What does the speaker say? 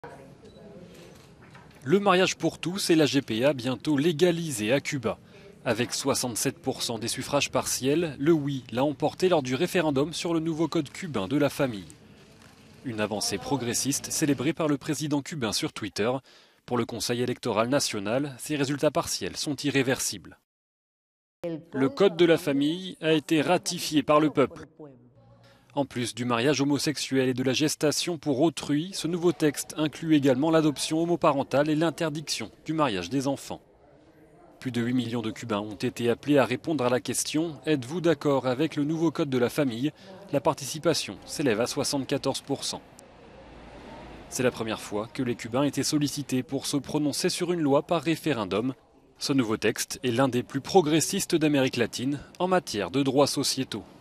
Le mariage pour tous et la GPA bientôt légalisée à Cuba. Avec 67% des suffrages partiels, le oui l'a emporté lors du référendum sur le nouveau code cubain de la famille. Une avancée progressiste célébrée par le président cubain sur Twitter. Pour le Conseil électoral national, ces résultats partiels sont irréversibles. Le code de la famille a été ratifié par le peuple. En plus du mariage homosexuel et de la gestation pour autrui, ce nouveau texte inclut également l'adoption homoparentale et l'interdiction du mariage des enfants. Plus de 8 millions de Cubains ont été appelés à répondre à la question « Êtes-vous d'accord avec le nouveau code de la famille ?» La participation s'élève à 74%. C'est la première fois que les Cubains étaient sollicités pour se prononcer sur une loi par référendum. Ce nouveau texte est l'un des plus progressistes d'Amérique latine en matière de droits sociétaux.